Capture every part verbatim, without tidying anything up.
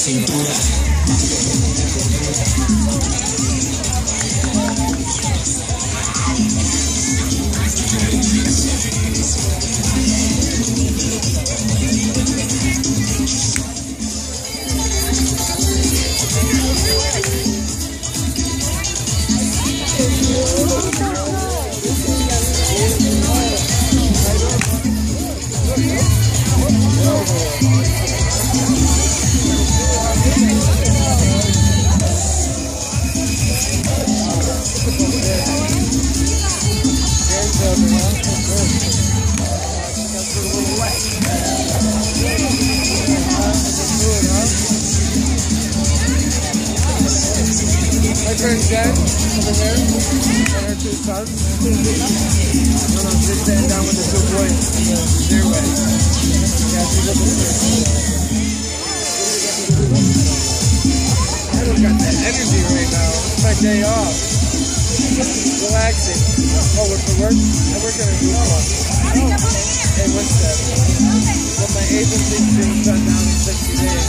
cintura. My friend Jen, over here, and her two sons. No, no, she's sitting down with the two boys in the stairway. Yeah, she's up there. I don't got that energy right now. It's my day off. Relaxing. Oh, with the work? I work at a Zumba. Hey, what's that? But my agency's being shut down in sixty days.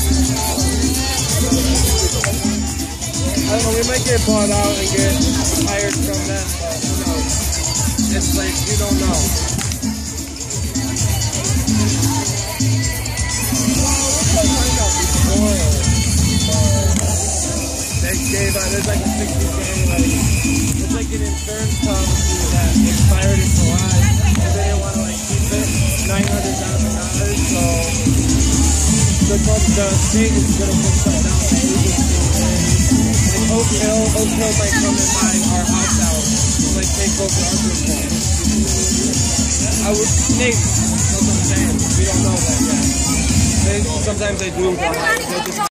I don't know, we might get bought out and get hired from them, but who knows? It's like, you don't know. They gave out, there's like a sixty day, like, it's like an insurance policy that expired in July, and they didn't want to like keep it, nine hundred thousand dollars, so the, the state is going to put shut down the agency. Oak Hill, Oak Hill might come and buy our house out, like take over our group. I would, maybe, that's what I'm saying, we don't know that yet. They, sometimes they do, but they just